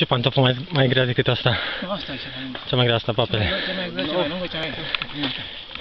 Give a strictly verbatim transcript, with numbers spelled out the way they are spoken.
Ce pantofă mai, mai grea decât asta? Asta e cea mai lungă. Cea mai grea asta, papele. Cea mai grea, cea mai lungă, cea mai...